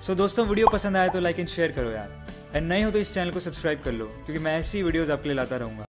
सो दोस्तों वीडियो पसंद आया तो लाइक एंड शेयर करो यार, एंड नए हो तो इस चैनल को सब्सक्राइब कर लो क्योंकि मैं ऐसी वीडियोस आपके लिए लाता रहूँगा।